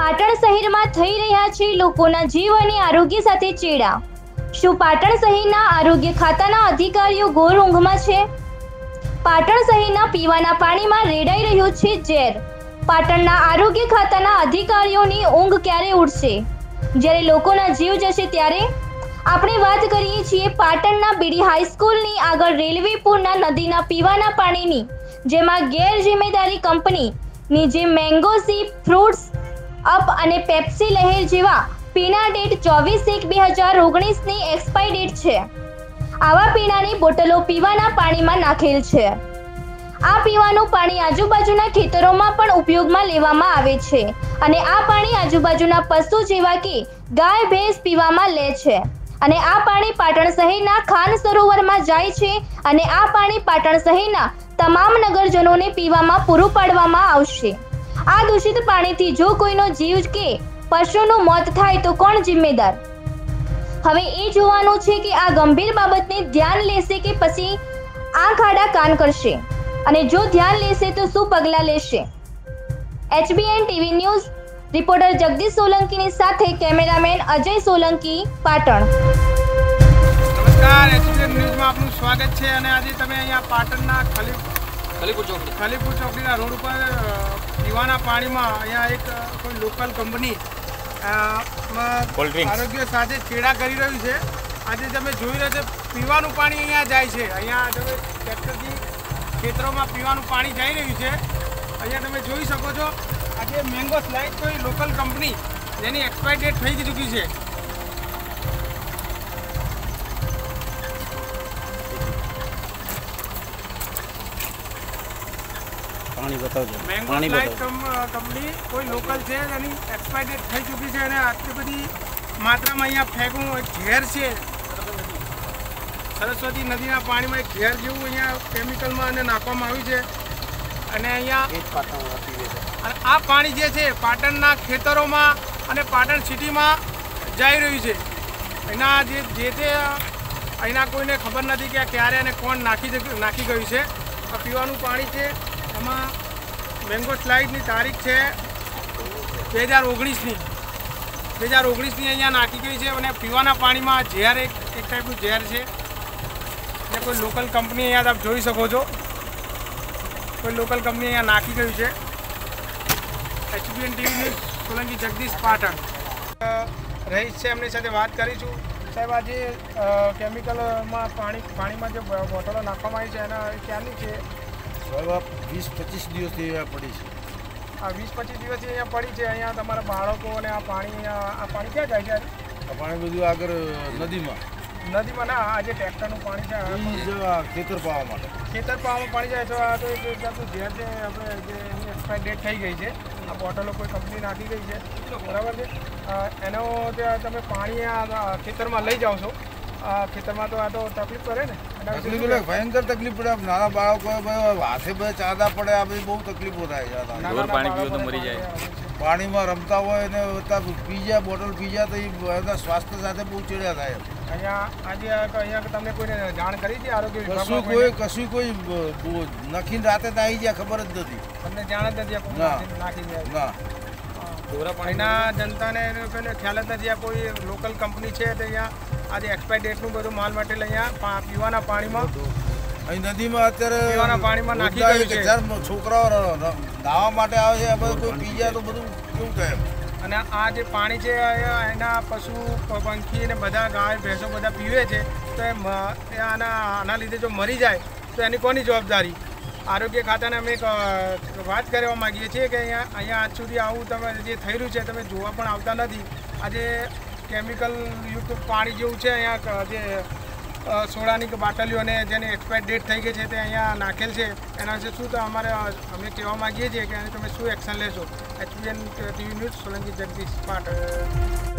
પાટણ શહેરમાં થઈ રહ્યા છે લોકોના જીવ અને આરોગ્ય સાથે ચેડા। શું પાટણ શહેરના આરોગ્ય ખાતાના અધિકારીઓ ઘોર ઊંઘમાં છે? પાટણ શહેરના પીવાના પાણીમાં રેડાઈ રહ્યું છે ઝેર। પાટણના આરોગ્ય ખાતાના અધિકારીઓની ઊંઘ ક્યારે ઉડશે? જ્યારે લોકોના જીવ જશે ત્યારે? આપણે વાત કરીએ છીએ પાટણના બીડી હાઈસ્કૂલની આગળ રેલવે પુલના નદીના પીવાના પાણીની, જેમાં ગેરજિમ્મેદારી કંપનીની જે મેંગો સી, ફ્રૂટ્સ અપ અને પેપ્સી લહેર જેવા પીણા ડેટ 24/1/2019ની એક્સપાયરી ડેટ છે। આવા પીણાની બોટલો પીવાના પાણીમાં નાખેલ છે। આ પીવાનું પાણી આજુબાજુના ખેતરોમાં પણ ઉપયોગમાં લેવામાં આવે છે અને આ પાણી આજુબાજુના પશુ જેવા કે ગાય ભેંસ પીવામાં લે છે અને આ પાણી પાટણ શહેરના ખાન સરોવરમાં જાય છે અને આ પાણી પાટણ શહેરના તમામ નગરજનોને પીવામાં પૂરું પાડવામાં આવશે। આ દૂષિત પાણીથી જો કોઈનો જીવ કે પશુનું મોત થાય તો કોણ જિમ્મેદાર? હવે એ જોવાનું છે કે આ ગંભીર બાબતને ધ્યાન લેશે કે પછી આંખ આડા કાન કરશે, અને જો ધ્યાન લેશે તો શું પગલાં લેશે? HBN TV news reporter Jagdish સોલંકીની સાથે કેમેરામેન અજય સોલંકી, પાટણ। નમસ્કાર, HBN ન્યૂઝમાં આપનું સ્વાગત છે અને આજે તમે અહીંયા પાટણના ખલીપુર ચોકડીના રોડ ઉપર પીવાના પાણીમાં અહીંયા એક કોઈ લોકલ કંપની આરોગ્ય સાથે ચેડા કરી રહ્યું છે। આજે તમે જોઈ રહ્યા છો પીવાનું પાણી અહીંયા જાય છે। અહીંયા તમે ટ્રેક્ટરથી ખેતરોમાં પીવાનું પાણી જઈ રહ્યું છે। અહીંયા તમે જોઈ શકો છો આજે મેંગો સ્લાઇડ કોઈ લોકલ કંપની જેની એક્સપાયરી ડેટ થઈ ચૂકી છે। મેંગો સ્લાઇડ કંપની કોઈ લોકલ છે જેની એક્સપાયરી ડેટ થઈ ચૂકી છે અને આટલી બધી માત્રામાં અહીંયા ફેંકવું એક ઝેર છે। સરસ્વતી નદીના પાણીમાં એક ઝેર જેવું અહીંયા કેમિકલમાં અને નાખવામાં આવ્યું છે અને અહીંયા આ પાણી જે છે પાટણના ખેતરોમાં અને પાટણ સિટીમાં જઈ રહ્યું છે। એના જે તે અહીંના કોઈને ખબર નથી કે ક્યારે અને કોણ નાખી ગયું છે। આ પીવાનું પાણી છે, એમાં મેંગો સ્લાઇડની તારીખ છે 2019ની અહીંયા નાખી ગઈ છે અને પીવાના પાણીમાં ઝેર એક ટાઈપનું ઝેર છે। અને કોઈ લોકલ કંપની અહીંયા તમે જોઈ શકો છો, કોઈ લોકલ કંપની અહીંયા નાખી ગયું છે। HBN TV news Solanki Jagdish, Patan રહીશ છે, એમની સાથે વાત કરીશું। સાહેબ, આજે કેમિકલમાં પાણીમાં જે બોટલો નાખવામાં આવી છે એના ક્યારની છે? 20-25 દિવસથી અહીંયા પડી છે। આ 20-25 દિવસથી અહીંયા પડી છે। અહીંયા તમારા બાળકો અને આ પાણી ક્યાં જાય છે? આ પાણી બધું આગળ નદીમાં ના, આ જે ટ્રેક્ટરનું પાણી છે ખેતર પાવા માટે પાણી જાય છે। આ તો એક જાતનું ઝેર છે, આપણે જે એની એક્સપાયરી ડેટ થઈ ગઈ છે। આ બોટલો કોઈ કંપની નાખી ગઈ છે, બરાબર છે। એનો તમે પાણી આ ખેતરમાં લઈ જાઓ છો, ખેતરમાં તો આ તો તકલીફ કરે ને? તકલીફ ભયંકર તકલીફ પડે। નાના બાળકો હાથે બે ચાદા પડે, આ બધી બહુ તકલીફો થાય છે। પાણીમાં રમતા હોય ને બોટલ પી જાય તો એના સ્વાસ્થ્ય સાથે બહુ ચેડા થાય। અહીંયા તમને કોઈને જાણ કરી હતી આરોગ્ય કશું કોઈ નખીને રાતે તો આવી જાય, ખબર જ નથી, તમને જાણ જ નથી નાખી જાય? એના જનતાને ખ્યાલ જ નથી। આ કોઈ લોકલ કંપની છે તો અહીંયા આજે એક્સપાયરી ડેટનું બધું માલ મટીરિયલ અહીંયા પીવાના પાણીમાં અહીં નદીમાં અત્યારે પીવાના પાણીમાં નાખી ગયું છે। છોકરાઓ નાહવા માટે આવે છે, બધું કોઈ પી જાય તો બધું કેવું થાય? અને આ જે પાણી છે એના પશુ પંખી અને બધા ગાય ભેંસો બધા પીવે છે, તો આના લીધે જો મરી જાય તો એની કોની જવાબદારી? આરોગ્ય ખાતાને અમે એક વાત કરવા માગીએ છીએ કે અહીંયા આજ સુધી આવું તમે જે થઈ રહ્યું છે તમે જોવા પણ આવતા નથી। આજે કેમિકલ યુક્ત પાણી જેવું છે અહીંયા, જે સોડાની બાટલીઓ અને જેની એક્સપાયરી ડેટ થઈ ગઈ છે તે અહીંયા નાખેલ છે। એના વિશે શું તો અમે કહેવા માગીએ છીએ કે તમે શું એક્શન લેશો? HBN TV news Solanki Jagdish, Patan.